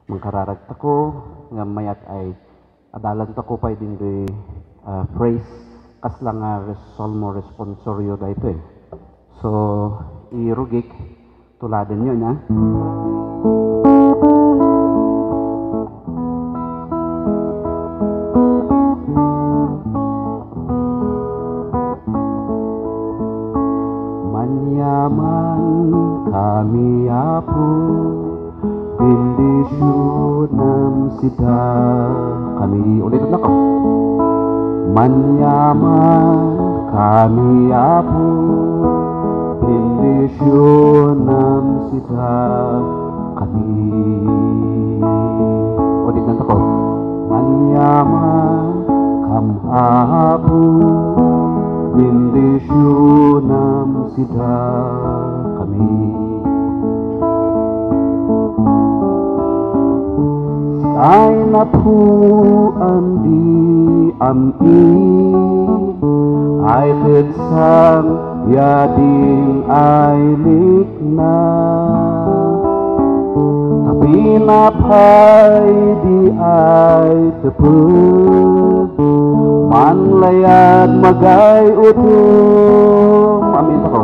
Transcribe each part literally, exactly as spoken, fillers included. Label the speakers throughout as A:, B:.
A: mangkararag tako nga mayat ay adalan tako pa din di uh, phrase kasla nga resolmo responsorio da ito eh. So irugik tuladan nyo na. Manyaman kami Apo, bendisyonam sida kami. Ulit na ko. Manyaman kami Apo, bendisyonam sida kami. Ulit na ko. Manyaman kam Apo, bendisyonam sida kami. Ay napuan di ami ay tersang yading ay likna, tapi napay di ay tepet manlayad magay utum. Amin ako.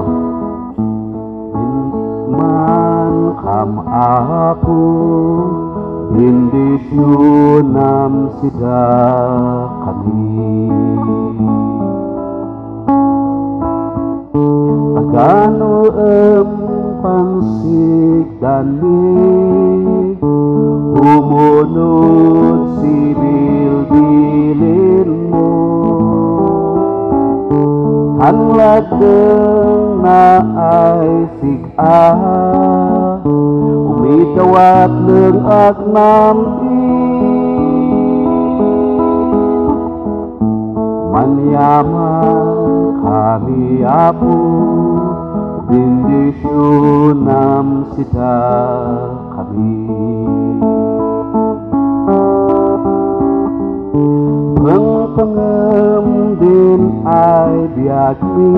A: Man kam Apo, bendisyonam sida kami. Agano empansig dani umunod si bilbilinmu, hanladeng na ay sig-a umidawat ng agnam manyaman kami Apo, bendisyonam sida kami. Pengpengem din ay biagmi,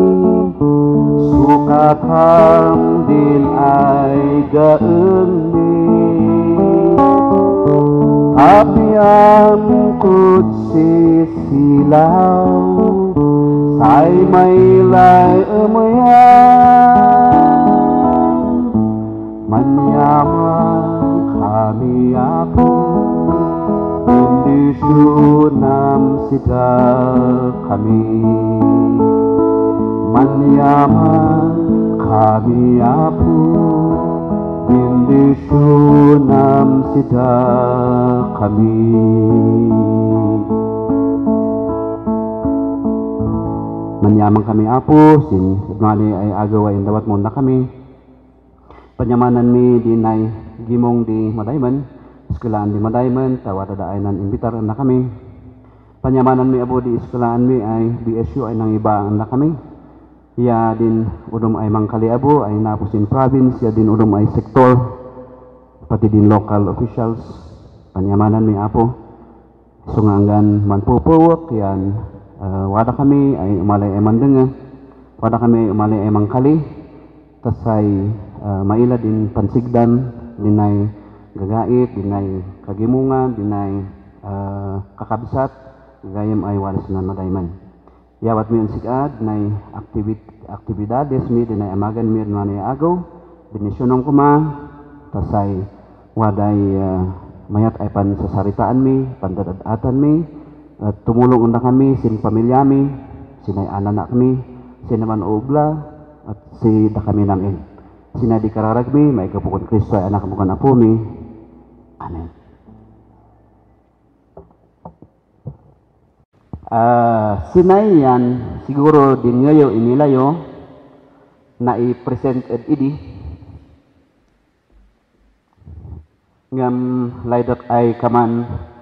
A: sukatam din ay gaengni, tapi ang kutsi silaw say maylay umayan. Manyaman kami Apo, bendisyonam sida kami. Manyaman kami Apo, bendisyonam sida kami. Manyaman kami Apo, sin ibngali ay agaw ay dawat mo na kami. Panyamanan mi dinay gimong di Madayman, eskulaan di Madayman, tawad adaanan imbitar na kami. Panyamanan mi Apo di eskulaan mi ay B S U ay nang iba na kami. Ya din udom ay mangkali Apo ay napusin province, ya din udom ay sektor, pati din local officials. Panyamanan mi Apo, sunganggan manpupuwak yan. Uh, wada kami ay umalay ay mandenga, wada kami umalay ay mangkali, tasay uh, maila din pansigdan, dinay gagait, dinay kagimungan, dinay uh, kakabsat, gayam ay waris na Madayman. Yawat mi unsikad, dinay aktivit aktibidades mi, dinay amagan mi nanay agaw, binisyonong kuma, tasay waday uh, mayat ay pan sasaritaan mi, pandadadatan mi, at tumulong unda kami sin pamilya mi, sinay anak kami, sinaman ubla at si da kami namin. Sinay di kararag mi, may kapukon Kristo ay anak bukan Apo mi. Amen. Uh, sinay yan siguro din ngayo inilayo na i-present ed idi ngam laydot ay kaman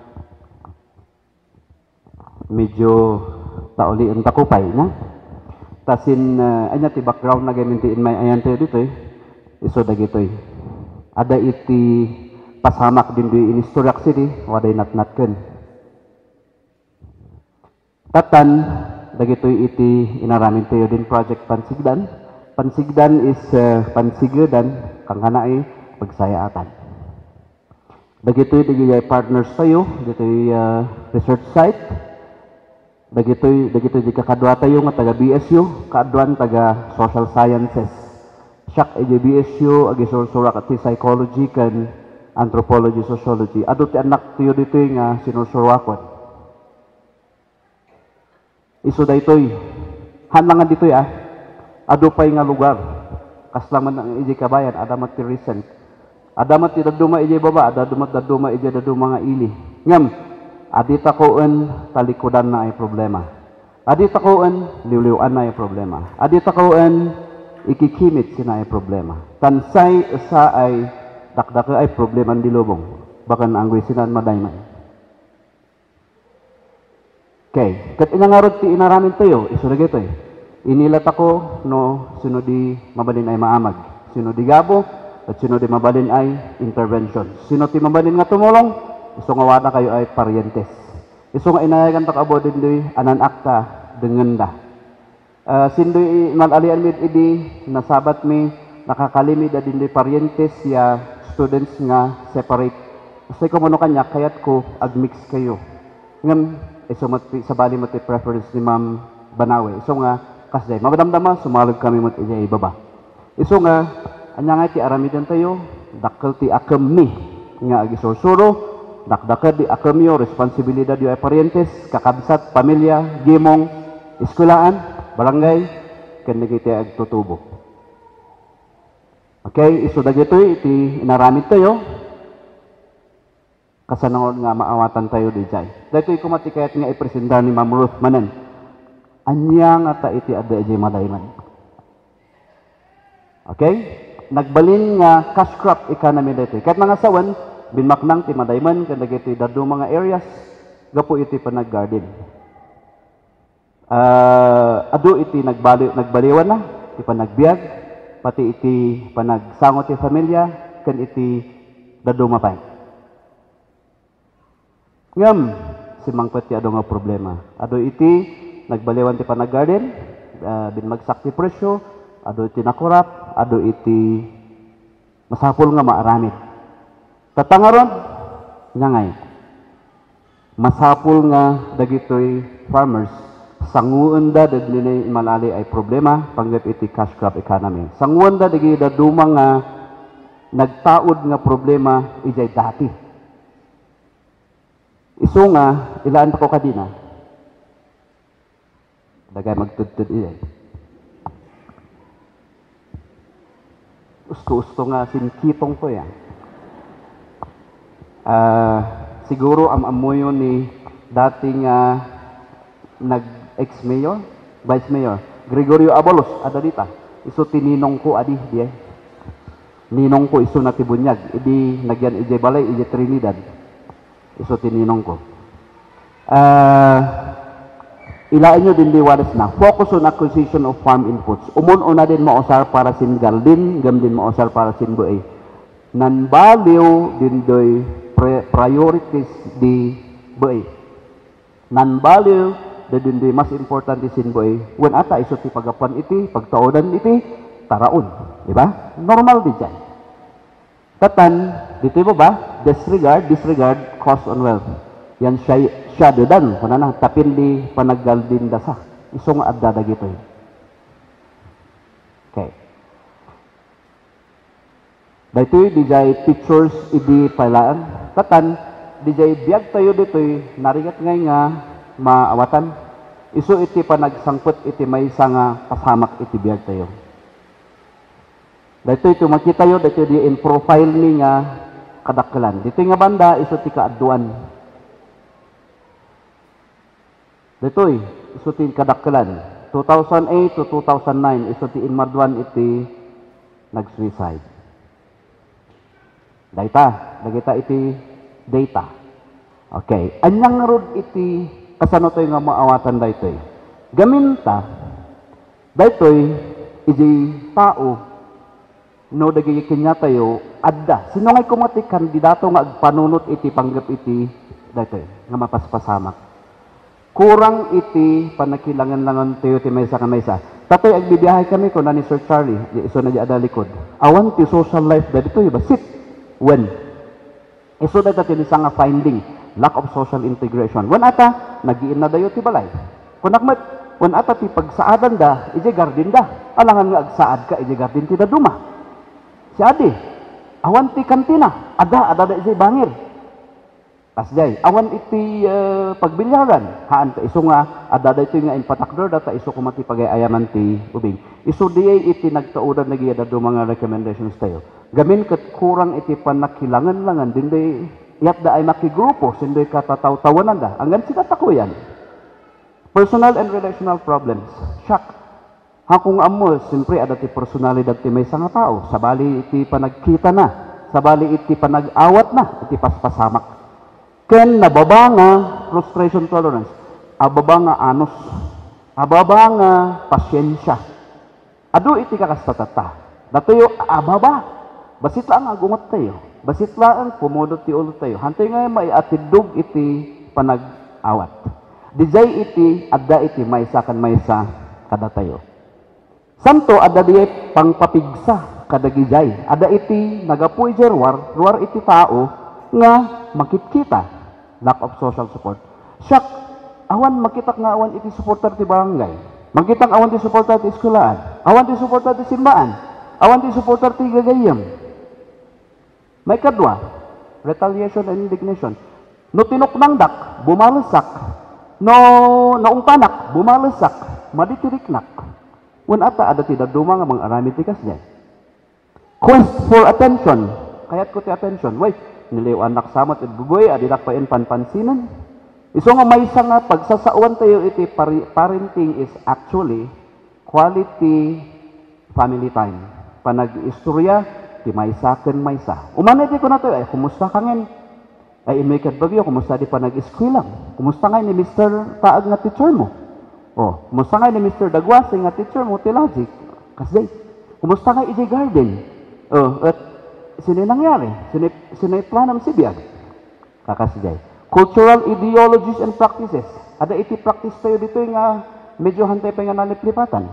A: medyo tauli ang takupay na tasin uh, anya ti background na gamintiin may ayan tayo dito eh iso dagitoy ada iti pasamak din di inistoryak sidi waday natnatken tatan dagitoy iti inaramin tayo din project Pansigdan. Pansigdan is uh, pansigadan kang kanai pagsayaatan Dagitoy digiyay partners tayo, ditoy uh, research site. Dagitoy dagitoy di kakadwa tayo nga taga B S U, kaadwan taga social sciences. Siyak iji B S U agi sursurak at psychology kan anthropology sociology. Ado ti anak tayo ditoy nga sinursurakon. Isu daytoy hanlangan ditoy ah. Ado pay nga lugar. Kaslaman ang iji kabayan adamat ti recent. Adamat ti daduma iji baba, adamat daduma iji daduma nga ili. Ngam adita koen talikudan na ay problema. Adita koen liwliwan na ay problema. Adita koen ikikimit sina ay problema. Tansay sa ay dakdaka ay problema di lubong. Bakan anggoy sinan madayman. Okay, kat inangarod ti inaramin tayo, isuragay tayo. Inilat ako no sino di mabalin ay maamag. Sino di gabo at sino di mabalin ay intervention. Sino ti mabalin nga tumulong, iso nga wada kayo ay parientes. Iso nga inayagan tak abo din doy anan akta dengan da. Uh, sindoy malalian mid idi nasabat mi nakakalimi da din doy parientes ya students nga separate. Kasi ko mano kanya kayat ko agmix kayo. Ngam iso mati sa bali mati preference ni Ma'am Banawe. Iso nga kasday mabadamdama sumalog kami mati ijay baba. Iso nga anya nga ti aramidan tayo dakkel ti akem ni nga agi sursuro dakdakad di akem yo responsibilidad yo ay parientes kakabsat pamilya gimong eskwelahan barangay ken nagiti ag tutubo. Okay, iso dagitoy iti inaramid tayo kasanangon nga maawatan tayo di jay. Dahil kumatikayat nga ipresenta ni Ma'am Ruth Manan. Anya nga ta iti adda iti madayman. Okay? Nagbalin nga cash crop economy dito. Kahit mga sawan, binmaknang ti madayman, kanda iti dado mga areas, gapo iti panag-garden. Uh, ado iti nagbali, nagbaliwan na, iti panagbiag, pati iti panagsangot ti familia, kan iti dado mapay. Ngam, si Mangpet ti ado nga problema. Ado iti nagbaliwan ti panag-garden, uh, binmagsak ti presyo, ado iti nakurap, ado iti masapol nga maaramid. Tatangaron, nga ngay, masapol nga dagitoy farmers, sanguan da dadlinay malali ay problema, panggap iti cash crop economy. Sanguan da dagi daduma nga nagtaod nga problema ijay dati. Iso nga, ilaan pa ko kadina. Dagay magtudtud iya. Usto-usto nga sinkitong ko yan. Uh, siguro am-amoyo ni dating uh, nag-ex-mayor, vice-mayor, Gregorio Abalos, ada dita. Iso tininong ko adi, diya. Ninong ko iso na tibunyag. Idi nagyan ijay balay, ijay Trinidad. Iso tininong ko. Uh, ilain nyo din liwanas na. Focus on acquisition of farm inputs. Umun-una din mausar para sin galdin, gam din mausar para sin buay. Non-value din doy priorities di buay. Non-value din doy mas importante sin buay. When ata iso ti pagapan iti, pagtaodan iti, taraon. Diba? Normal di dyan. Tatan, dito mo ba? Disregard, disregard, cost on wealth. Yan siya, siya dodan. Kuna na, tapin di panagaldin dasa. Isong adada gito. Okay. Dito di jay pictures idi pailaan. Tatan, di jay biag tayo dito, narigat ngay nga maawatan. Iso iti panagsangput iti may nga pasamak iti biag tayo. Dito ito makita yun, dito di in profile ni nga kadakkelan. Dito nga banda, iso ti kaaduan. Dito iso ti kadakkelan. two thousand eight to two thousand nine, iso ti inmadwan iti nag-suicide. Data, dagita iti data. Okay. Anyang rod iti kasano tayo nga maawatan dito. Gaminta, dito iti tao, no dagay kanya tayo adda sino ngay kumati kandidato nga agpanunot iti panggap iti dito nga mapaspasamak kurang iti panakilangan-langan tayo ti maysa ka maysa tatoy agbibiyahe kami ko na ni Sir Charlie iso na di ada likod awan ti social life da dito ba sit when Iso da tati sa nga finding, lack of social integration. Wan ata, nagiin na dayo ti balay. Kung nakmat, wan ata ti pagsaadan da, ije garden da. Alangan nga agsaad ka, ije garden ti da duma. Si adi, awan ti kantina, ada, ada da ije bangir. Asjay, awan iti uh, pagbilyaran, haan ta iso nga, ada da ito nga impatakder, data iso kumati pagayayaman ti ubing. Iso diay iti nagtaudan nagi da do mga recommendations tayo. Gamin kat kurang iti panakilangan langan, dinday iyat da ay makigrupo, sinday katataw-tawanan da, hanggang sila takuyan. Personal and relational problems, shock. Hakung amo, siyempre ada ti personalidad ti may nga tao, sabali iti panagkita na, sabali iti panag-awat na, iti paspasamak. Ken nababa nga frustration tolerance, ababa nga anos, ababa nga pasyensya. Ado iti kakastatata. Datoyo ababa, basit lang agungot tayo, basit lang pumudot ti ulo tayo. Hantay nga may atidog iti panag-awat. Dijay iti, adda iti maysa kan maysa kada tayo. Santo adda diye pangpapigsa kada gijay. Ada iti nagapuy jerwar, ruar iti tao nga makit-kita. Lack of social support. Siyak, awan makitak nga awan iti supporter ti barangay. Makitak awan ti supporter ti eskulaan. Awan ti supporter ti simbaan. Awan ti supporter ti gagayam. May kadwa, retaliation and indignation. No tinuknangdak, bumalasak. No naungtanak, bumalasak. Maditiriknak. Wan ata ada ti daduma nga mga arami ti kasya. Quest for attention. Kayat ko ti attention. Wait, niliw anak samot at buboy, adidak pa in panpansinan. Iso nga may isa nga pagsasauan tayo iti parenting is actually quality family time. Panag-istorya, ti maysa ken maysa. Umana di ko na tayo, ay kumusta ka ngin? Ay imikad bagyo, kumusta di panag-iskwilang? Kumusta nga ni mister Taag nga teacher mo? O, kumusta nga ni mister Dagwasi nga teacher mo, ti logic? Kasi, kumusta nga iti garden? O, at sino nangyari? Sino, sino planam si Biag? Kakasijay. Cultural ideologies and practices. Ada iti practice tayo dito nga medyo hantay pa nga naliplipatan.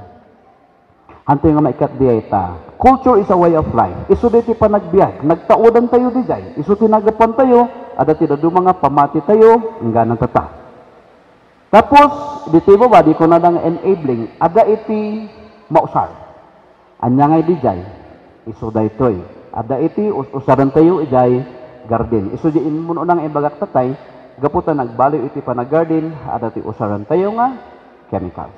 A: Hantay nga maikat diya ita. Culture is a way of life. Iso diti pa nagbiag. Nagtaudan tayo di jay. Iso tinagapan tayo. Ada ti dadu mga pamati tayo. Nga nang tata. Tapos, dito ba ba, di ko na nang enabling. Ada iti mausar. Anya nga di jay. Iso da ito'y. Ada iti usaran tayo ijay garden. Iso di mo nang ibagak tatay, gaputan nagbaliw iti panag-garden, ada ti usaran tayo nga chemicals.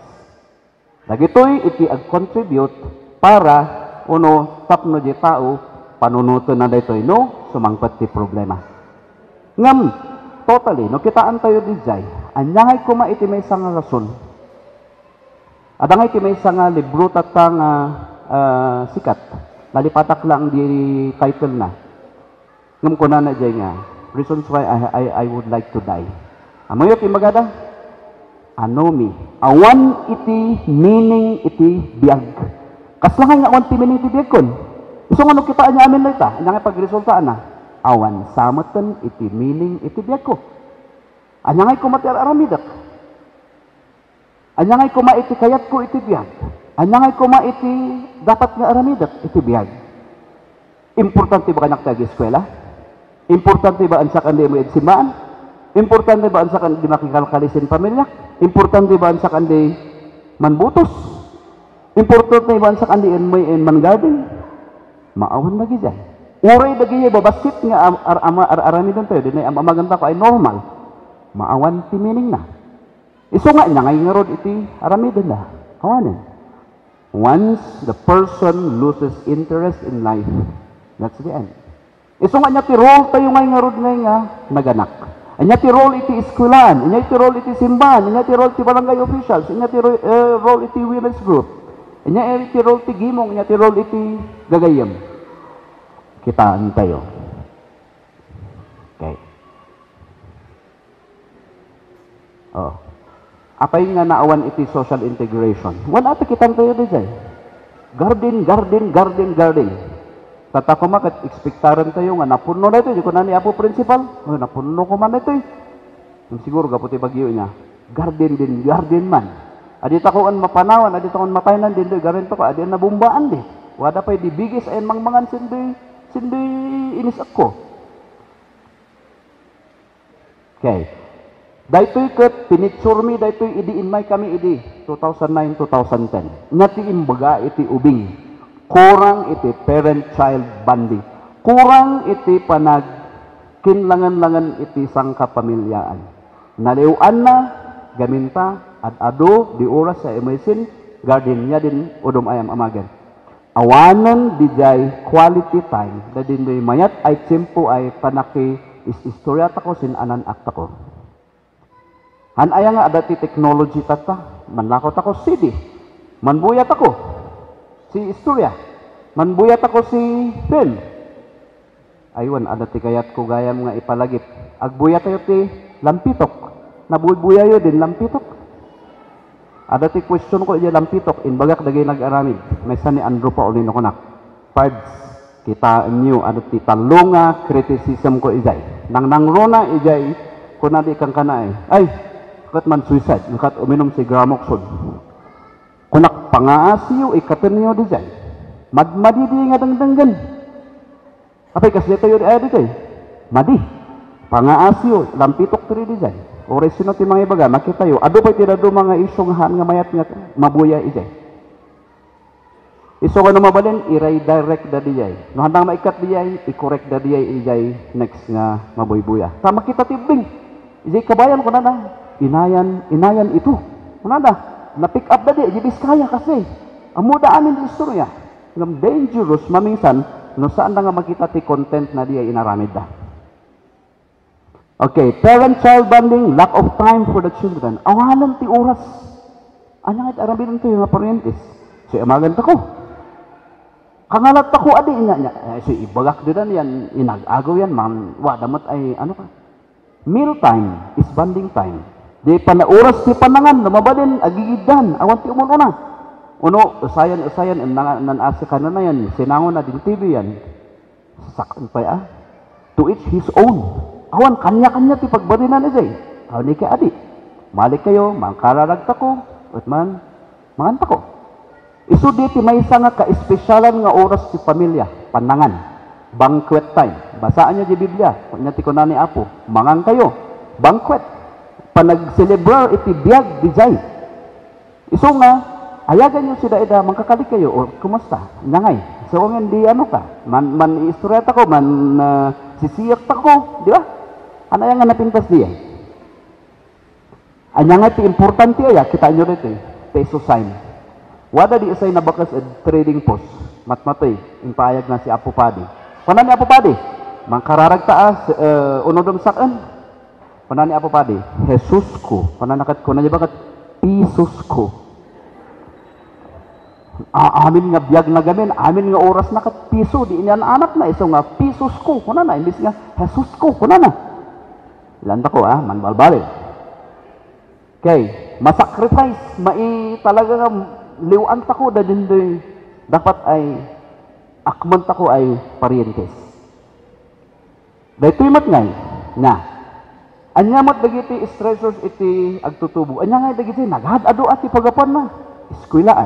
A: Dagitoy iti ag-contribute para uno tapno di tao panunuto na daytoy no sumangpat ti problema. Ngam totally no kitaan tayo di jay, anyangay kuma iti may nga rason. Adangay iti may nga libro tata nga uh, sikat. Nalipatak lang di title na. Ngam ko na na dyan nga. Reasons why I, I, I would like to die. Amoy iti magada? Anomi. Awan iti meaning iti biag. Kaslangay nga awan ti meaning iti biag kon. Iso nga no kita anya amin na ita. Anya nga pagresulta na. Awan samatan iti meaning iti biag ko. Anya nga kumati aramidak. Anya nga kuma iti kayat ko iti biag. Anya nga kuma iti dapat nga aramidak iti biyag. Importante ba kanak tagi eskwela? Importante ba ansa kan di mo simbaan? Importante ba ansa kan di makikalkalisin pamilya? Importante ba ansa kan di manbutos? Importante ba ansa kan di may man garden? Maawan lagi dyan. Uray dagi babasit nga ar ama ar aramidan tayo dinay am amaganta ko ay normal. Maawan ti meaning na. Iso nga nya ngay nga rod iti aramidan na. Kawanin. Once the person loses interest in life, that's the end. Iso nga niya ti role tayo ngay nga rod ngay nga naganak. Anya ti role iti eskwelahan, anya ti role iti simbahan, anya ti role ti barangay officials, anya ti uh, role iti women's group, anya ti role ti gimong, anya ti role iti gagayam. Kitaan tayo. Okay. Oh. Apay nga naawan iti social integration. Wala ata kitang tayo di jay. Garden, garden, garden, garden. Tata ko makat, ekspektaran tayo nga, napuno na ito, di ko na ni Apo Principal, oh, napuno ko man ito eh. Siguro, kaputi bagyo niya, garden din, garden man. Adi takuan mapanawan, adi takuan mataynan din, garden to ko, adi nabumbaan di. Wada pa'y di bigis, ayan mangmangan, sindi, sindi inis ako. Okay. Daytoy ket pinitsure mi daytoy idi inmay kami idi two thousand nine two thousand ten. Ngati imbaga iti ubing. Kurang iti parent-child bonding. Kurang iti panag kinlangan-langan iti sangkapamilyaan. Naliuan na gaminta ad-ado di oras sa emersin garden nya din udom ayam amagan. Awanan di jay quality time da din di mayat ay tiyempo ay panaki is istorya tako sin anan akta ko. Han aya nga adati technology tata, manlakot ako C D, manbuyat ako si istorya, manbuyat ako si film. Aywan adati kayat ko gayam nga ipalagip. Agbuyat tayo ti lampitok, nabubuya yo din lampitok. Adati question ko iya lampitok, inbagak dagay nag-aramid. May sa ni Andrew pa uli no konak. Pards, kita nyo adati talunga criticism ko ijay. Nang nangrona ijay, kuna di kang kanay. Ay, kat man suicide, kat uminom si Gramoxone. Kunak pangaasiyo, ikatin niyo di jay. Madmadidi nga dangdanggan. Apay kasi tayo di ay di kay. Madi. Pangaasiyo, lampitok tiri di jay. Ore sino ti mga ibaga, makita yo. Ado pa'y tinado mga isong han nga mayat nga mabuya ijay. Iso ka no mabalin, i-redirect da dijay. No handang maikat dijay, i-correct da dijay ijay next nga mabuy-buya. Sa makita tibing, ijay kabayan ko na na. Inayan, inayan ito. Ano na? Na-pick up da dijay, jibis kaya kasi. Amudaanin di istorya. Ngam dangerous, mamingsan, no saan na nga makita ti content na dijay inaramid da. Okay, parent-child bonding, lack of time for the children. Awalan ti oras. Ano nga aramid ito yung aparientes? So, amagan ta ko. Kangalat ako adi ina niya. Eh, so, ibagak din yan, inag-agaw yan, man, wadamat ay, ano ka? Meal time is bonding time. Di pa na oras ti panangan, namabalin, agigidan, awan ti umuno na. Uno, usayan, usayan, nanasi ka na na yan, sinangon na din T V yan. Sakon pa ya. To each his own. Awan, kanya-kanya ti pagbarinan na jay. Awan ni ka adi. Malik kayo, mangkararagta ko, at man, manganta ko. Isu di ti may isa nga ka-espesyalan nga oras ti pamilya, panangan, banquet time. Basaan niya di Biblia, kung niya ti kunani apo, mangang kayo, banquet, panag-celebrar iti biyag di jay. Isu nga, ayagan niyo si Daida, mangkakalik kayo, o kumusta, nangay. So kung hindi ano ka, man, man istoreta ko, man uh, sisiyak ta ko, di ba? Ano yung nga napintas diya? Anya nga ti importante ya, kita nyo rito eh, peso sign. Wada di isay na bakas at trading post, matmatay, impayag na si Apo Padi. Kuna ni Apo Padi? Mangkararag taas, uh, unodom sakan. Kuna ni Apo Padi? Jesus ko. Kuna nakat, kuna niya bakat? Pisos ko. Ah, amin nga biyag na gamin, amin nga oras na kat piso, di inyan anak na, iso nga pisos ko. Kuna na, imbis nga Jesus ko, kuna na. Ilanda ko ah, manbalbalin. Okay, masacrifice, mai talaga nga liwan tako da din doy dapat ay akman tako ay parientes. Daytoy mat ngay na anya mat dagiti stressors iti agtutubo. Anya ngay dagiti naghad-ado ati pagapan na eskwelaan.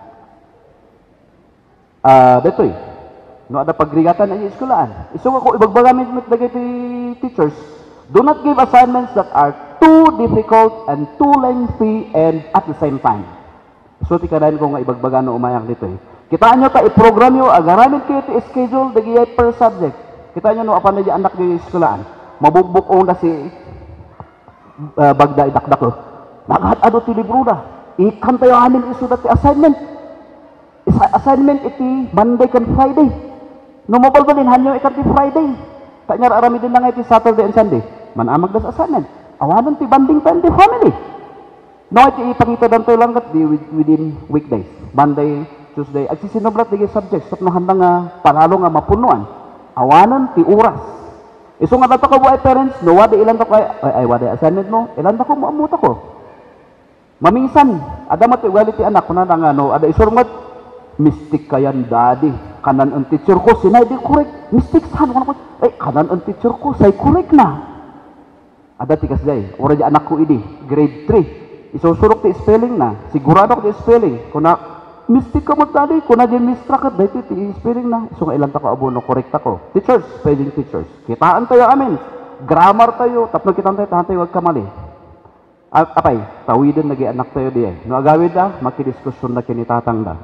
A: Ah, uh, daytoy no ada pagrigatan ay eskwelaan. Isu ko ibagbagamit mit dagiti teachers. Do not give assignments that are too difficult and too lengthy and at the same time. So, ti kadahin ko nga ibagbaga no umayang dito eh. Kitaan nyo ta, i-program nyo, agaramin kayo ti schedule, dagiyay per subject. Kitaan nyo no, apan na di anak nyo yung eskulaan. Mabugbuk o na si uh, bagda idakdak ko. Naghat-ado ti libro na. Ikan tayo amin iso ti assignment. Isa assignment iti Monday kan Friday. No mabalbalin, hanyo ikan ti Friday. Tanyar arami din na nga iti Saturday and Sunday. Manamag das assignment. Awanan ti banding time ti family. No, iti ipakita danto lang kat di within weekdays. Monday, Tuesday. At sisinobrat di subjects. Sap no handang nga panalo nga mapunuan. Awanan ti oras. Iso nga dato ko buhay parents, no, wada ilan to kay, ay, ay wada assignment mo, ilan to ko maamuta ko. Mamingsan, ada mat ti anak, kuna na nga, no, ada isurmat, mystic kayan daddy, kanan ang teacher ko, sinay di correct, mystic saan, ko, ay, kanan ang teacher ko, say correct na. Ada tikas day, ora di anak ko idi, grade three. Isusurok ti spelling na, sigurado ko ti spelling. Kuna, mystic ka mo tadi, kuna di mistrakat, dahil ti spelling na. So nga ilan ta ko abono, correct ako. Teachers, spelling teachers. Kitaan tayo amin. grammar tayo, tapno kitang tayo, tahan tayo, wag ka mali. At apay, tawidan lagi anak tayo di ay. No agawid da, makidiskusyon na kinitatang da.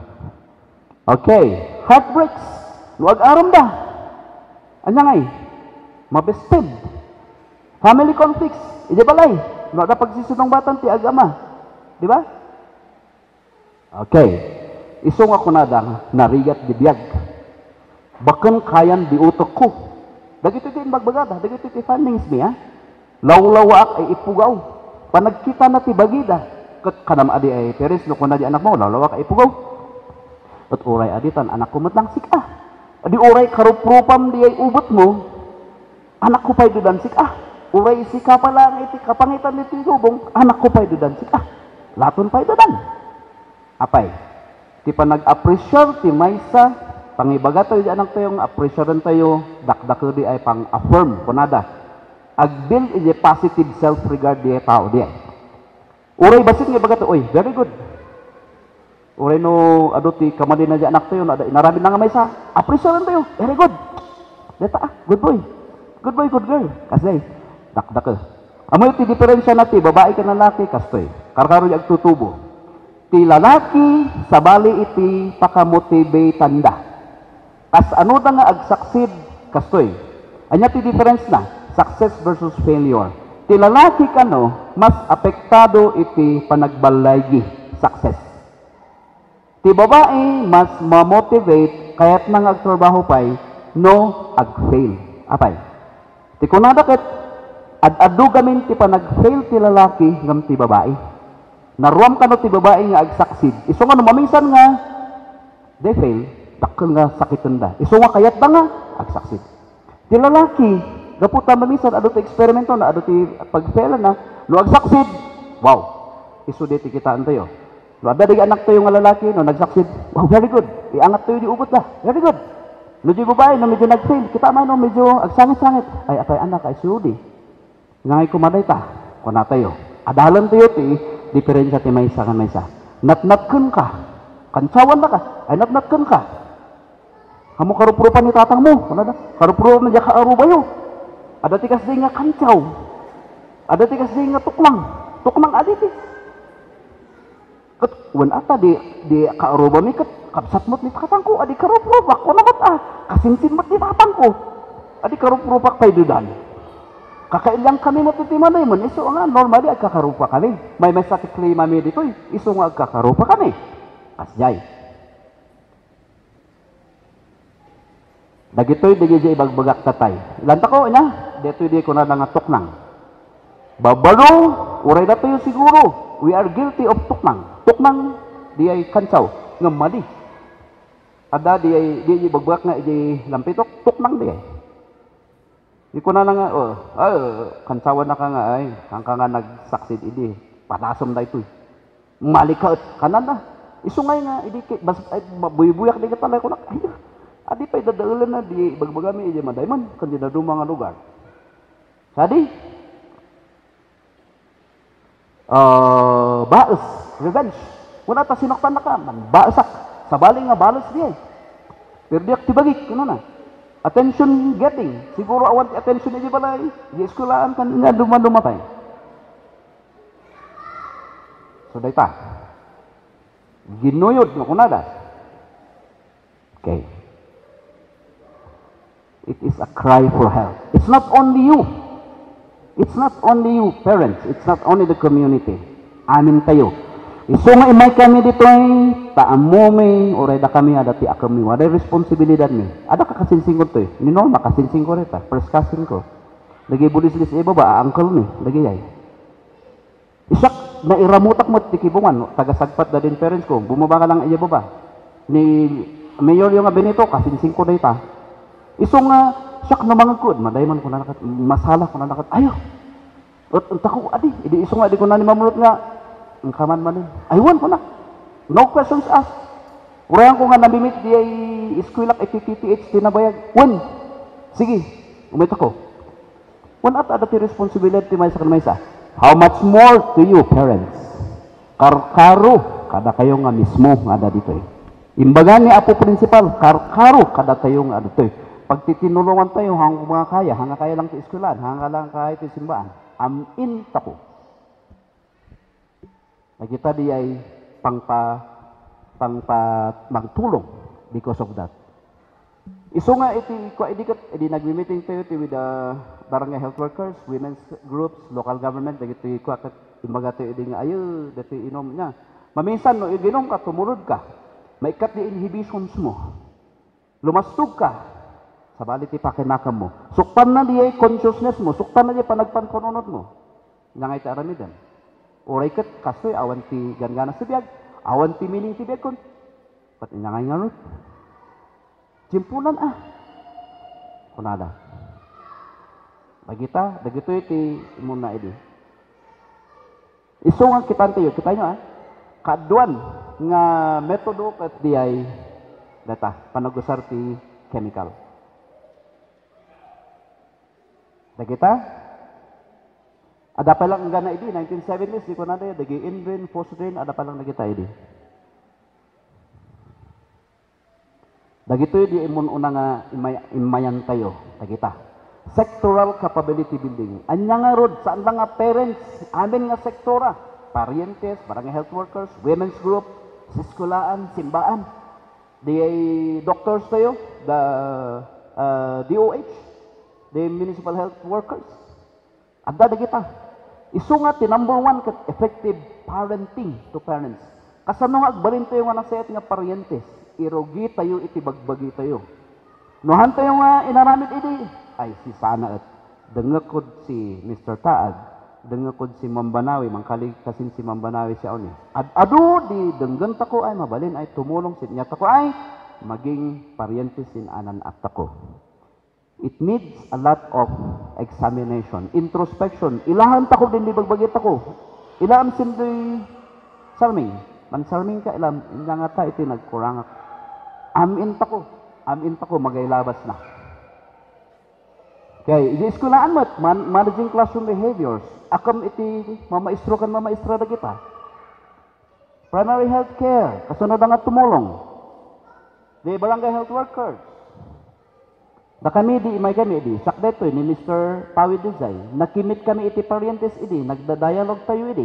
A: Okay, heartbreaks. No ag-aram da. Anya ngay, mabested. Family conflicts. Ije balay. No da pagsisunong batan ti agama. Di ba? Okay. Isong ako na da, nariyat di biyag. Bakan kayan di utok ko. Dagito ti magbagada, dagito ti findings mi ha. Lawlawa ay ipugaw. Panagkita na ti bagida. Kat kanam adi ay peres no kuna di anak mo, lawlawa ay ipugaw. At uray aditan anak ko matlang sik ah. Adi uray karuprupam di ay ubot mo. Anak ko pa'y dudan sik ah. Uray sika pala ang iti kapangitan ni tigubong. Anak ko pa'y dudan sik ah. Laton pa'y dudan. Apay? Ti panag-appreciate ti maysa pangibaga tayo di anak tayo nga appreciate tayo dakdak di ay pang-affirm kunada. Ag-build iti positive self-regard di tao di ay. Uray basit nga baga tayo, oy, very good. Uray no ado ti kamali na di anak tayo na inarami na nga maysa. Appreciate tayo, very good. Deta ah, good boy. Good boy, good girl. Kasi dakdak ka. Amoy ti diferensya na ti babae ka na lalaki kastoy. Karkaro di agtutubo. Ti lalaki sa bali iti pakamotivate tanda. Kas ano da nga ag-succeed kastoy. Anya ti difference na success versus failure. Ti lalaki kano mas apektado iti panagbalaygi success. Ti babae mas ma-motivate kayat nang agtrabaho pay no ag-fail. Apay? Ti kunada ket ad-adu gamin ti panag-fail ti lalaki ngam ti babae. Naruam ka no ti babae nga ag-succeed. Iso nga no maminsan nga they fail, dakkel nga sakitan da. Iso nga kayat da nga ag-succeed. Ti lalaki, gaputa maminsan ado ti eksperimento na ado ti pag-fail na, no ag-succeed. Wow. Iso di ti kitaan tayo. No ada di anak tayo nga lalaki no nag-succeed. Wow, very good. Iangat tayo di ubot da. Very good. No di babae no medyo nag-fail, kita man no medyo agsangit-sangit. Ay atay anak ay sudi. Ngay kumaday ta. Kuna tayo. Adalan tayo ti diferensya ti maysa kan maysa. Natnatken ka. Kancawan na ka. Ay natnatken ka. Kamu karuprupan ni tatang mo. Ano da? Karuprupan na ka arubayo. Ada ti kasdi nga kancaw. Ada ti kasdi nga tuklang. Tuklang aditi. Kat wen ata di di kaaruba mi kat kapsat mot ni tatang ko. Adi karuprupak. Kuno kat ah. Kasinsin mot ni tatang ko. Adi karuprupak pay dudan. Kakailang kami matitiman na yun. Iso nga, normally, agkakarupa kami. May may sakit kli mami dito, iso nga agkakarupa kami. Kasjay. Dagito'y digijay bagbagak tatay. Ilanta ko, ina, dito'y di ko na nangatok nang. Babalo, uray na tayo siguro. We are guilty of tuknang. Tuknang, di ay kansaw. Ngamali. Ada, di ay, di ay bagbagak nga, di lampitok, tuknang di ay. Di ko na nga, oh, ay, kansawan na ka nga, ay, ang ka nga nag-succeed, idi, patasom na ito, mali ka, kanan na, iso nga nga, idi, bas, ay, buy-buyak, di ka talay ko na, ay, adi pa, idadaulan na, di, bagbagami, idi, madayman, kundi na doon mga lugar. Sadi, uh, baes, revenge, wala ta sinoktan na ka, man, baesak, sabali nga balas diya, pero di aktibagik, ano na, attention getting. Siguro awan ti attention di balay. Di eskulaan kan nga duman-dumatay. So dayta. Ginuyod nga kunada. Okay. It is a cry for help. It's not only you. It's not only you, parents. It's not only the community. Amin tayo. Iso nga imay kami dito ay taamo may oray da kami ada ti akami waday responsibilidad mi. Ada ka kasinsing ko to eh. Ni norma kasinsing ko reta, first cousin ko. Lagi bulis lis iba ba uncle ni, lagi ay. Isak na iramutak mo ti kibungan taga sagpat da din parents ko. Bumaba ka lang iya ba. Ni mayor yung Benito kasinsing ko dayta. Iso nga sak na mga good, madayman ko na nakat masala ko na nakat. Ayo. Ut unta ko adi, idi iso nga di ko na ni mamulot nga ang kaman manin. Aywan ko na. No questions asked. Urayan ko nga namimit di ay iskwilak F T T H tinabayag. Wan. Sige. Umita ko. Wan at ada ti responsibility may sa kanmaysa. How much more to you parents? Karkaro kada kayo nga mismo nga ada dito eh. Imbaga ni Apo Principal, karkaro kada kayo nga dito eh. pagtitinulungan tayo hanggang mga kaya, hanggang kaya lang ti eskwelahan, hanggang lang kaya ti simbahan. Amin tako. Nakita di ay pangpa pangpa magtulong because of that. Iso nga iti ko edi kat edi nagmi-meeting tayo ti with the barangay health workers, women's groups, local government dagiti ko kat imbaga tayo edi nga ayo dati inom nya. Maminsan no iginom ka tumulod ka. Maikat di inhibitions mo. Lumastog ka sa bali ti pakinakam mo. Sukpan na di ay consciousness mo, sukpan na di panagpanpununod mo. Nga iti aramidan. Oray kat kasoy awan ti gangana sa biyag, awan ti mining ti biyag kon. Pat inyangay nga ron. Jimpunan ah. Kunada. Bagita, dagito iti muna edi. Iso nga kita tayo, kita nyo ah. Kaduan nga metodo kat di ay data, panagusar ti chemical. Dagita, ada pa lang gana edi, nineteen seventies, di ko na tayo, dagi indrain, fosdrain, ada pa lang nagita edi. Dagito di imun una nga imay, imayan tayo, dagita. Sectoral capability building. Anya nga rod, saan lang nga parents, amin nga sektora, parientes, barangay health workers, women's group, siskulaan, simbaan, di doctors tayo, the uh, D O H, the municipal health workers. Adda dagita. Isu nga ti number one kat effective parenting to parents. Kasano nga agbalin tayo nga nasayat nga parientes, irogi tayo iti bagbagi tayo. Nuhan tayo nga inaramid idi, ay si sana at dengekod si Mister Taag, dengekod si Mambanawi, mangkalig kasin si Mambanawi siya oni. Ad adu di denggan tako ay mabalin ay tumulong sin niya tako ay maging parientes sin anan at tako. It needs a lot of examination, introspection. Ilahan tako din di bagbagi tako. Ilam sindoy sarming, man sarming ka ilam nga ta iti nagkurangak. Amin tako, amin tako magaylabas na. Okay, di eskulaan mo, man, managing classroom behaviors. Akam iti mamaestro kan mamaestra da kita. Primary health care, kasunod nga tumulong. Di barangay health workers. Da kami di imay kami di, sakdeto ni Mister Pawid Dizay, nakimit kami iti parientes idi, nagda-dialogue tayo idi.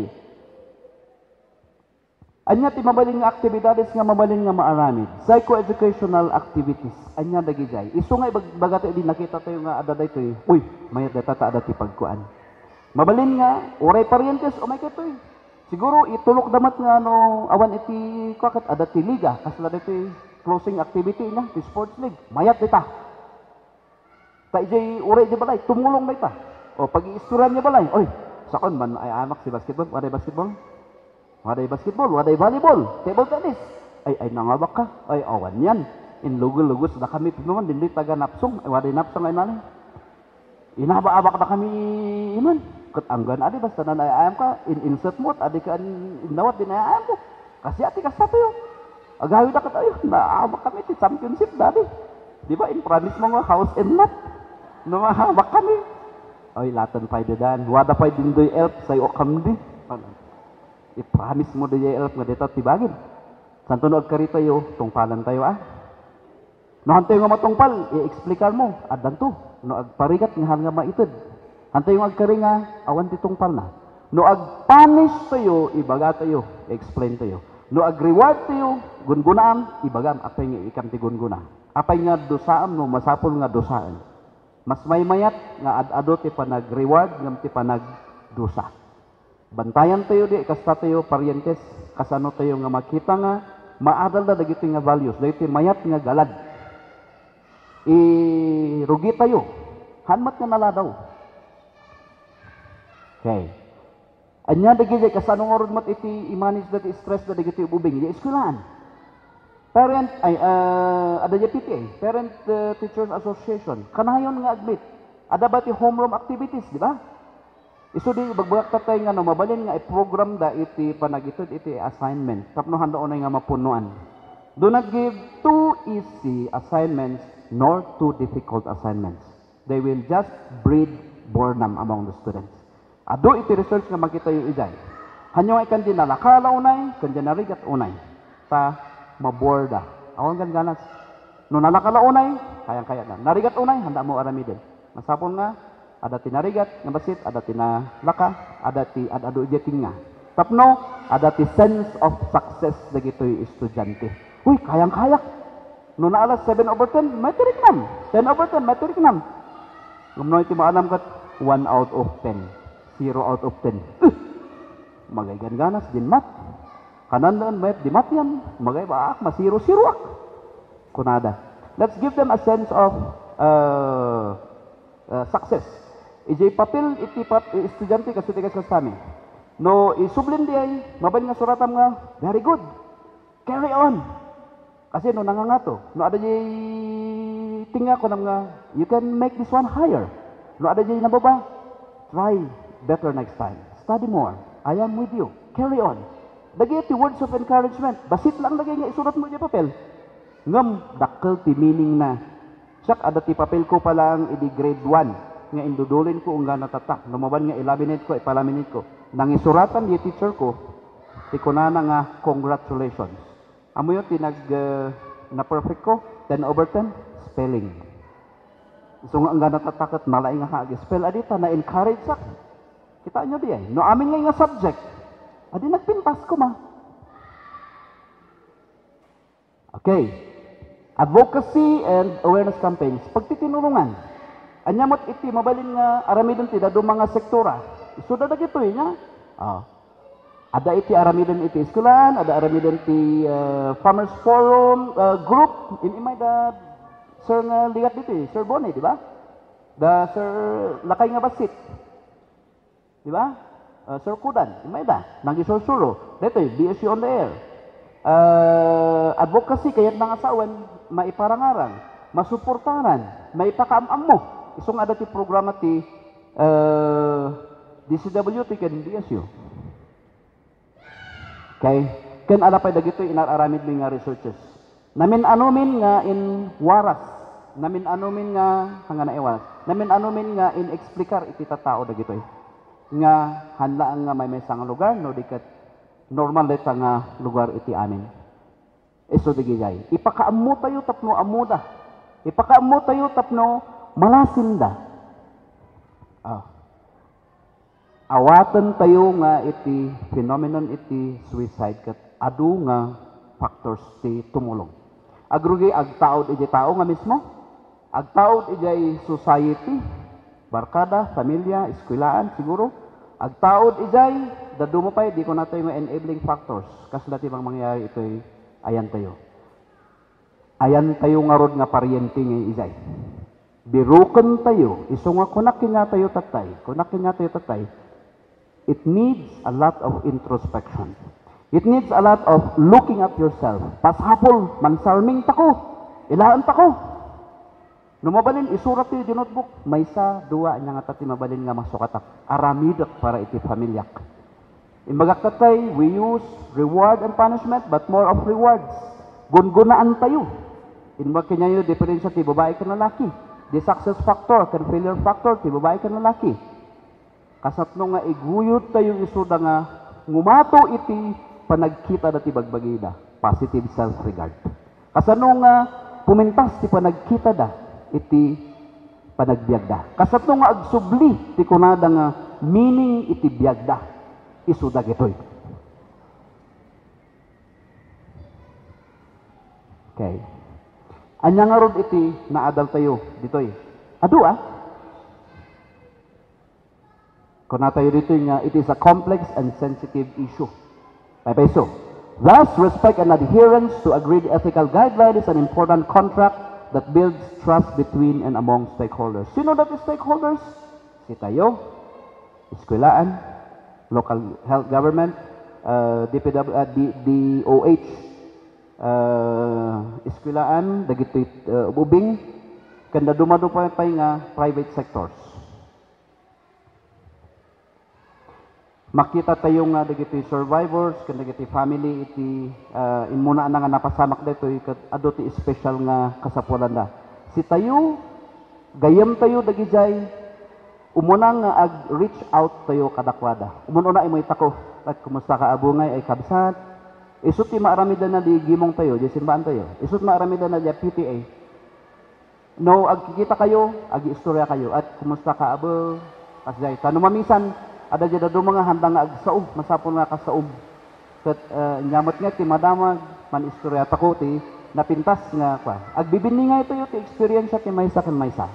A: Anya ti mabalin nga aktibidades nga mabalin nga maaramid. Psycho-educational activities. Anya dagijay. Isu nga bagata di nakita tayo nga ada daytoy. Uy, mayat data ta ada ti pagkuan. Mabalin nga oray parientes o may katoy. Siguro itulok damat nga no awan iti kakat ada ti liga kasla daytoy closing activity na ti sports league. Mayat dita. Ta ijay oray di balay tumulong dayta. O pag-iisturan niya balay. Oy, sakon man ay anak si basketball, waday basketball. Waday basketball, waday volleyball, table tennis. Ay, ay nangabak ka. Ay, awan yan. In lugol-lugos na kami, pinuman, dindi taga napsong. Ay, waday napsong ay nani. Inaba-abak na kami iman. Katanggan, adi, basta na naayam ka, in-insert mo, adi ka, inawat, din naayam mo. Kasi ati ka sa tayo. Agawi na ka tayo, naabak kami, ti championship, dadi. Di ba, in promise mo nga, house and lot. Naabak kami. Ay, latan pa'y dadan. Wada pa'y dindoy elf, sa'yo kam di. I-promise mo di elf nga dito tibagin. Santo no agkari tayo, tungpalan tayo ah. No hantayo nga matungpal, i-explikan mo, adan to. No agparigat nga hal nga maitid. Hantayo nga agkari nga, awan ti tungpal na. No agpunish tayo, ibaga tayo, i-explain tayo. No ag-reward tayo, gungunaan, ibagam, apay nga ikam ti gunguna. Apay nga dosaan, no masapol nga dosaan. Mas may mayat nga ad-ado ti panag-reward, ngam ti panag-dosa. Bantayan tayo di, kasta tayo parientes, kasano tayo nga makita nga, maadal na dagiti nga values, dagiti mayat nga galad. I-rugi tayo, hanmat nga naladaw. Okay. Anya dagiti, kasano nga rin mat iti imanis dati stress na dagiti ububing, di eskulaan. Parent, ay, uh, ada P T A, Parent uh, Teachers Association, kanayon nga admit, ada ba ti homeroom activities, di ba? Isu di bagbagak tatay nga no mabalin nga i-program da iti panagitod iti assignment. Tapno handa onay nga mapunuan. Do not give too easy assignments nor too difficult assignments. They will just breed boredom among the students. Ado iti research nga makita yu iday. Hanyo nga ikan din nalakala unay, kan din narigat unay. Ta maborda. Awan gan ganas. No nalakala unay, kayang-kaya na. Narigat unay, handa mo aramidin. Masapon nga, ada ti narigat, nga basit, ada ti nalaka, ada ti ada adu jeting nga. Tapno, ada ti sense of success dagitoy estudyante. Uy, kayang-kaya. No na alas seven over ten, metric nam. ten over ten, metric nam. Ngumnoy ti maalam kat one out of ten. zero out of ten. Uh, magaygan ganas din mat. Kanan doon mayat di mat yan. Magay baak, masiro-siruak. Kunada. Let's give them a sense of uh, uh, success. Ijay papel iti pap, estudyante kasi tigas kasami. No, isublin di ay, mabali nga suratam nga, very good. Carry on. Kasi no nangangato. No ada jay tinga ko nam nga, you can make this one higher. No ada jay nababa, try better next time. Study more. I am with you. Carry on. Dagi ti words of encouragement. Basit lang lagi nga isurat mo di papel. Ngam, dakkel ti meaning na. Siyak, ada ti papel ko pa lang idi grade one. Nga indudulin ko unga natatak. Lumaban nga ilaminate ko, ipalaminate ko. Nang isuratan di teacher ko, ti kunana nga, congratulations. Amo yun, tinag uh, na perfect ko, ten over ten, spelling. So nga nga natatak at nalay nga hagi. Spell adita, na-encourage sak. Kita nyo di ay. No amin nga nga subject. Adi nagpintas ko ma. Okay. Advocacy and awareness campaigns. Pagtitinulungan. Anyamot iti, mabalin nga aramidon ti dado mga sektora. Isuda na gito eh nga. Oh. Ada iti aramidon iti eskulan, ada aramidon ti uh, Farmers Forum uh, group. Inimay da Sir nga ligat dito eh. Sir Bonnie, di ba? Da Sir Lakay nga Basit. Di ba? Uh, Sir Kudan, imay da. Nang isursuro. Dito eh, B S U on the air. Uh, advocacy, kaya't nang asawan, maiparangarang, masuportaran, maipakaamam mo. Isong ada ti programa ti uh, D C W ti ken D S U. Okay? Ken alapay dagito inararamid mi nga researches. Namin anumin nga in waras. Namin anumin nga hanga na iwaras. Namin anumin nga in explicar iti tatao dagito eh. Nga hanlaan nga may may sang lugar no dikat normal deta nga lugar iti amin. Iso digigay. Ipakaammo tayo tapno amuda. Ipakaammo tayo tapno malasinda. Ah. Awatan tayo nga iti phenomenon iti suicide kat adu nga factors ti tumulong. Agrugi agtaod iti tao nga mismo. Agtaod iti society, barkada, pamilya, eskwelaan siguro. Agtaod ijay dadu mo pay di ko nato yung enabling factors kas dati bang mangyayari ito'y ayan tayo. Ayan tayo nga rod nga paryente nga ijay. Birukan tayo, iso nga kunakin nga tayo tatay, kunakin nga tayo tatay, it needs a lot of introspection. It needs a lot of looking at yourself. Pashapol, mansarming tako, ilaan tako. Numabalin, isurat tayo di notebook, may sa, dua, niya nga tati mabalin nga masukatak, aramidak para iti pamilyak. Imbagak tatay, we use reward and punishment, but more of rewards. Gungunaan tayo. Imbagak niya yung diferensya ti babae ka lalaki. The success factor, can failure factor, ti babae ka lalaki. Kasatno nga iguyot tayo isuda nga ngumato iti panagkita dati bagbagida. Positive self-regard. Kasano nga pumintas ti panagkita da iti panagbiagda. Kasatno nga agsubli ti kunada nga meaning iti biagda. Isuda gitoy. Okay. Anya nga rod iti naadal tayo ditoy. Adu ah. Kung na tayo dito nga, it is a complex and sensitive issue. Paipeso. Thus, respect and adherence to agreed ethical guidelines is an important contract that builds trust between and among stakeholders. Sino dati stakeholders? Si tayo, eskwelaan, local health government, uh, D P W, uh, D, DOH, uh, eskwelaan, dagiti uh, ubing, kanda dumado pa pa nga private sectors. Makita tayo nga dagiti survivors, kanda dagiti family iti uh, inmuna na nga napasamak dito ado ti special nga kasapulan da. Si tayo gayam tayo dagijay umuna nga ag reach out tayo kadakwada. Umuna imoy tako at kumusta ka abungay ay kabsat. Isut ti maaramid na di gimong tayo, di simbaan tayo. Isut maaramid na di P T A. No, agkikita kayo, agi istorya kayo. At kumusta ka, abo? Kasjay. Tano mamisan, ada jada do mga handang nga agsaob, masapon nga kasaob. Kat uh, nyamot nga, ti madamag, man istorya tako, ti napintas nga, kwa. Agbibini nga ito yung ti experience ti maysa kan maysa.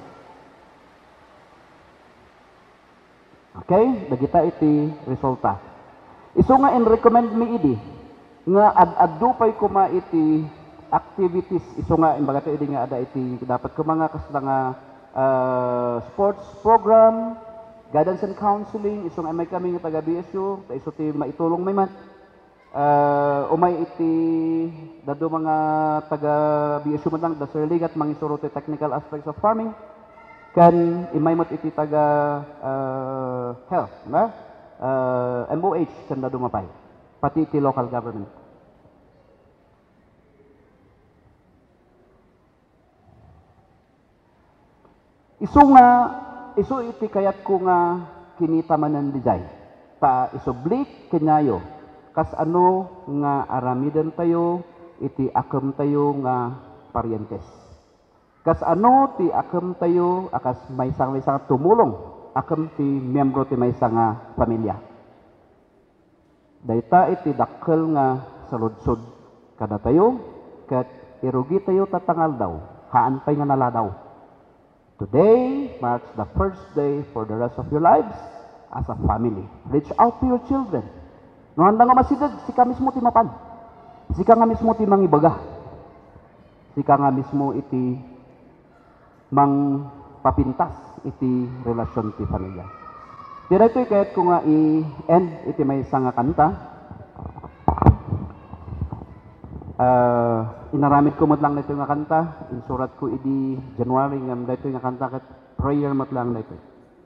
A: Okay? Dagita iti resulta. Iso nga in recommend mi idi, nga ad-addo pa'y kuma iti activities, iso nga in bagata idi nga ada iti dapat ko mga kasla nga uh, sports program, guidance and counseling, iso nga may kami nga taga B S U, ta iso ti maitulong may man. Uh, umay iti dado mga taga B S U man lang, da sirligat mangisuro ti technical aspects of farming, kan imay mat iti taga uh, health, na? Uh, M O H kan dado mapay, pati iti local government. Isu nga, isu iti kayat ko nga kinita manan dijay. Ta isublik kenyayo. Kas ano nga aramidan tayo, iti akem tayo nga parientes. Kas ano ti akem tayo, akas may sang may sang tumulong. Akem ti miyembro ti may sang nga pamilya. Dayta iti dakkel nga saludsod kada tayo, kat irugi tayo tatangal daw, haan pay nga naladaw. Today marks the first day for the rest of your lives as a family. Reach out to your children. No handa nga masidag, sika mismo ti mapan. Sika nga mismo ti mangibaga. Sika nga mismo iti mang papintas iti relasyon ti pamilya. Tira ito'y kahit ko nga i-end iti may isang nga kanta. Uh, inaramid ko mat lang na ito nga kanta. Insurat ko idi January nga na ito nga kanta kat prayer mat lang na ito.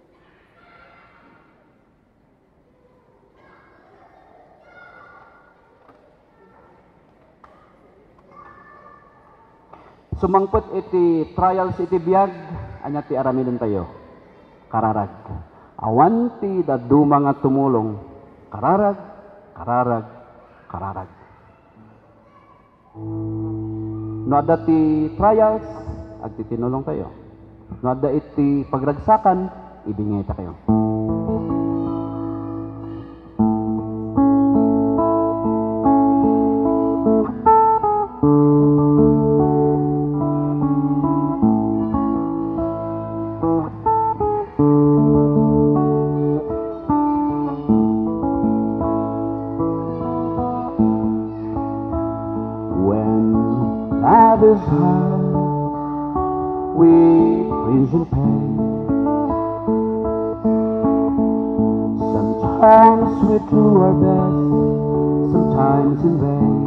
A: Sumangpot iti trials iti biyag, anya ti aramidon tayo. Kararag. Awan ti dadu mga tumulong. Kararag, kararag, kararag. No ada ti trials, agtitinulong tayo. No ada iti pagragsakan, ibingay ta kayo.
B: Sometimes we do our best, sometimes in vain.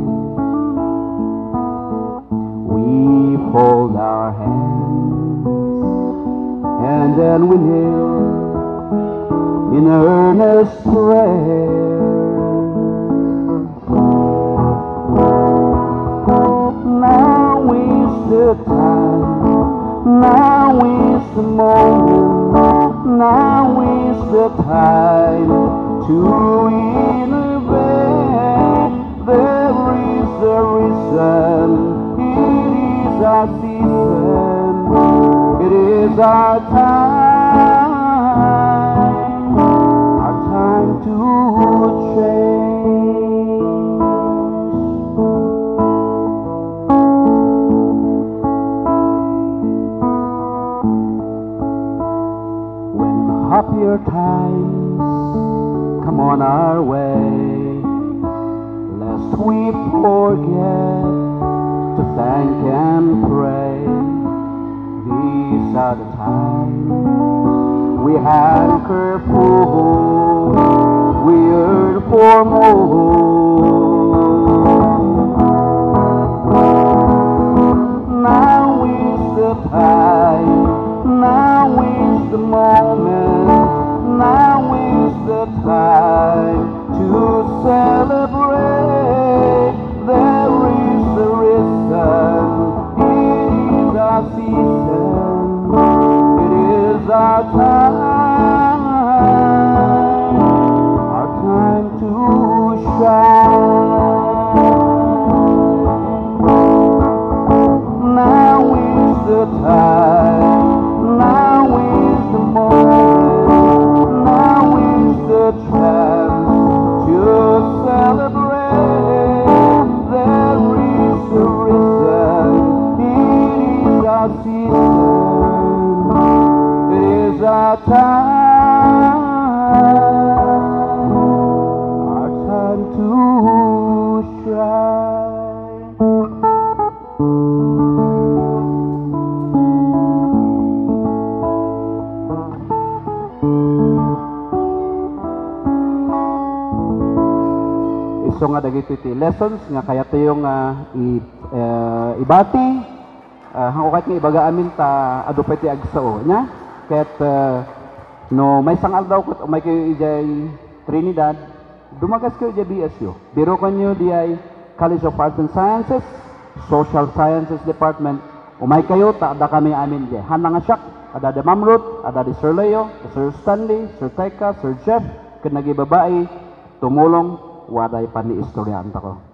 B: We fold our hands and then we kneel in earnest prayer. Now is the time, now is the moment, now is the time to innovate. There is a reason, it is our season, it is our time, our time to change. When happier times come on our way, lest we forget to thank and pray. These are the times we hanker for, we yearn for more. Now is the time, now is the moment, now is the time to celebrate. There is a reason, it is our season, it is our time, our time to shine. Now is the time.
A: our time to shine. Iso nga dagito iti lessons nga kaya tayong uh, i, uh, ibati uh, hangko kahit nga ibaga amin ta adu pa iti agsao nya ket uh, no may sangal daw ket umay kayo ijay Trinidad dumagas kayo ijay B S U biro kanyo di ay College of Arts and Sciences Social Sciences Department umay kayo ta ada kami amin di hanang nga siyak ada di Ma'am Ruth ada di Sir Leo Sir Stanley Sir Teka Sir Jeff ket nagibabae tumulong waday pa ni istorya anta ko.